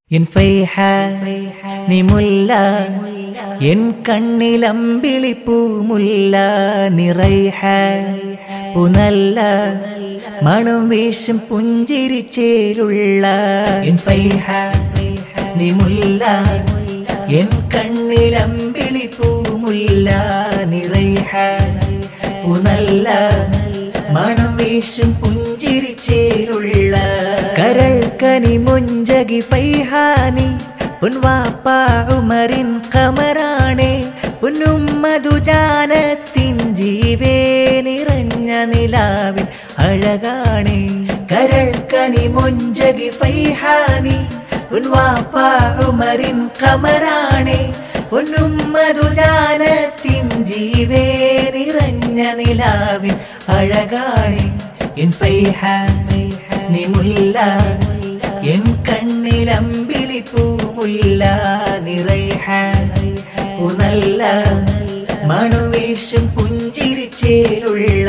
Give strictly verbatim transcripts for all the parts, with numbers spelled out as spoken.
N Faiha നീ മുല്ല N കണ്ണിലമ്പിളി പൂമുല്ല നിറൈഹ പുനല്ല മണം വീശും പുഞ്ചിരിച്ചേലുള്ള എൻ ഫൈഹ നീ മുല്ല എൻ കണ്ണിലമ്പിളി പൂമുല്ല നിറൈഹ പുനല്ല മണം വീശും പുഞ്ചിരിച്ചേലുള്ള കരൾ കനി മുഞ്ചകി ഫൈഹാനി പൊൻവാപ്പ ഉമറിൻ കമറാണേ പൊന്നുമ്മതു ജാനത്തിൻ ജീവേ നിറഞ്ഞ നിലാവിൻ അഴകാണേ കരൾ കനി മുഞ്ചകി ഫൈഹാനി പൊൻവാപ്പ ഉമറിൻ കമറാണേ പൊന്നുമ്മതു ജാനത്തിൻ ജീവേ നിറഞ്ഞ നിലാവിൻ അഴകാണേ എൻ ഫൈഹ നീ മുല്ല എൻ കണ്ണിലമ്പിളി പൂമുല്ല നിറൈഹ പുനല്ല മണുവീശും പുഞ്ചിരിച്ചേലുള്ള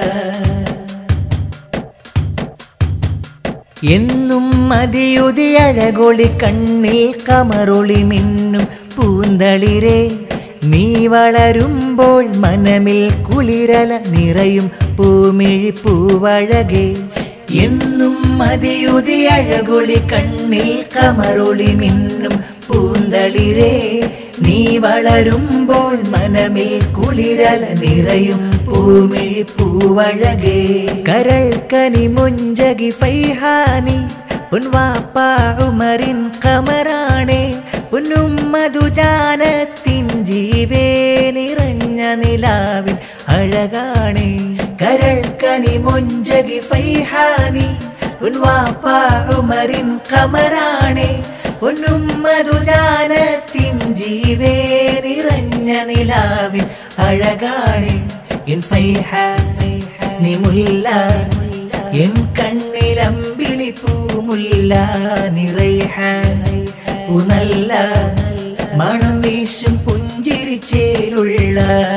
എന്നും മതിയുതി അഴകൊളി കണ്ണിൽ കമറൊളി മിന്നും പൂന്തളിരേ നീ വളരുമ്പോൾ മനമിൽ കുളിരല നിറയും പൂമിഴി പൂവഴകേ എന്നും മതിയുതി അഴകൊളി കണ്ണിൽ കമറൊളി മിന്നും പൂന്തളിരേ നീ വളരുമ്പോൾ മനമിൽ കുളിരല നിറയും പൂമിഴി പൂവഴകേ കരൾ കനി മുഞ്ചകി ഫൈഹാനി പൊൻവാപ്പ ഉമറിൻ കമറാണേ പൊന്നുമ്മതു ജാനത്തിൻ ജീവേ നിറഞ്ഞ നിലാവിൻ അഴകാണേ കരൾ കനി മുഞ്ചകി ഫൈഹാനി പൊൻവാപ്പ ഉമറിൻ കമറാണേ പൊന്നുമ്മതു ജാനത്തിൻ ജീവേ നിറഞ്ഞ നിലാവിൻ അഴകാണേ എൻ ഫൈഹ നീ മുല്ല എൻ കണ്ണിലമ്പിളി പൂമുല്ല നിറൈഹ പുനല്ല മണം വീശും പുഞ്ചിരിച്ചേലുള്ള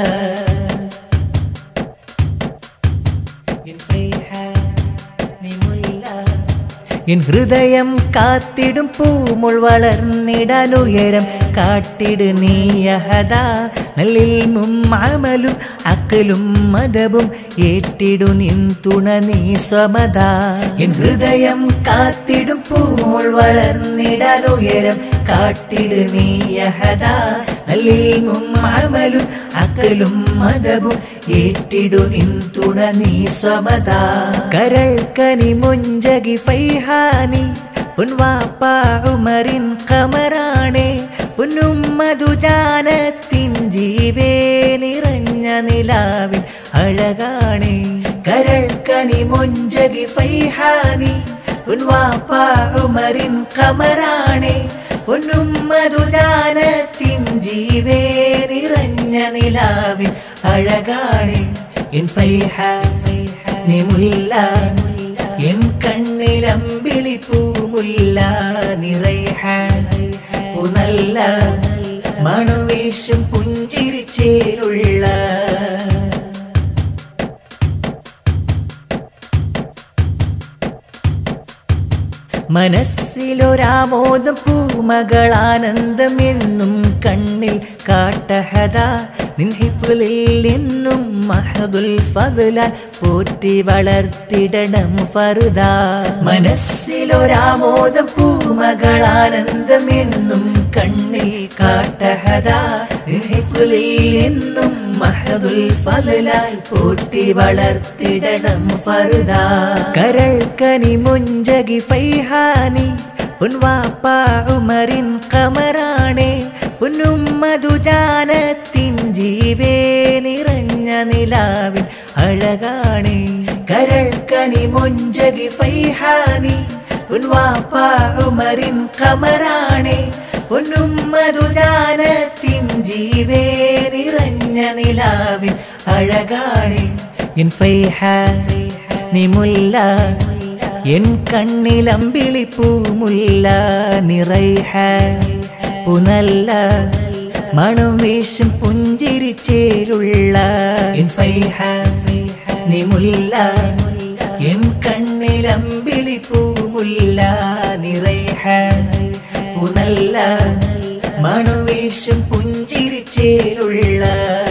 എൻ ഹൃദയം കാത്തിടും പൂമുൾ വളർന്നിടാനുയരം കാട്ടിട് നീയഹദ നല്ലിൽമും അമലും അക്കലും മദബും ഏറ്റിടു നിൻ തുണ നീ സ്വമത എൻ ഹൃദയം കാത്തിടും പൂമുൾ വളർന്നിടാനുയരം കാട്ടിട് നീയഹദ നല്ലിൽമും അമലും അക്കലും മദബും ഏറ്റിടു നിൻ തുണ നീ സ്വമത കരൾ കനി മുഞ്ചകി ഫൈഹാനി പൊൻവാപ്പ ഉമറിൻ കമറാണേ പൊന്നുമ്മതു ജാനത്തിൻ ജീവേ നിറഞ്ഞ നിലാവിൻ അഴകാണേ കരൾ കനി മുഞ്ചകി ഫൈഹാനി പൊൻവാപ്പ ഉമറിൻ കമറാണേ പൊന്നുമ്മതു ജാനത്തിൻ ജീവേ നിറഞ്ഞ നിലാവിൻ അഴകാണേ എൻ ഫൈഹ നീ മുല്ല എൻ കണ്ണിലമ്പിളി പൂമുല്ല നിറൈഹ പുനല്ല മണുവീശും പുഞ്ചിരിച്ചേലുള്ള മനസ്സിലൊരാമോദം പൂമകളാനന്ദം എന്നും കണ്ണിൽ കാട്ടഹദ നിൻ ഹിഫ്ളിൽ എന്നും മഹദുൽ ഫദ്ലാൽ പോറ്റി വളർത്തിടണം ഫർദ മനസ്സിലൊരാമോദം പൂമകളാനന്ദം എന്നും കണ്ണിൽ കാട്ടഹദ നിൻ ഹിഫ്ളിൽ എന്നും മഹദുൽ ഫദ്ലാൽ പോറ്റി വളർത്തിടണം ഫർദ കരൾ കനി മുഞ്ചകി ഫൈഹാനി പൊൻവാപ്പ ഉമറിൻ കമറാണേ പൊന്നുമ്മതു ജാനത്തിൻ ജീവേ നിറഞ്ഞ നിലാവിൻ അഴകാണേ കരൾ കനി മുഞ്ചകി ഫൈഹാനി പൊൻവാപ്പ ഉമറിൻ കമറാണേ പൊന്നുമ്മതു ജാനത്തിൻ ജീവേ നിറഞ്ഞ നിലാവിൻ അഴകാണേ എൻ ഫൈഹ നീ മുല്ല എൻ കണ്ണിലമ്പിളി പൂമുല്ല നിറൈഹ പുനല്ല മണം വീശും പുഞ്ചിരിച്ചേലുള്ള എൻ ഫൈഹ നീ മുല്ല എൻ കണ്ണിലമ്പിളി പൂമുല്ല നിറൈഹ നല്ല മണുവേശം പുഞ്ചിരിച്ചേലുള്ള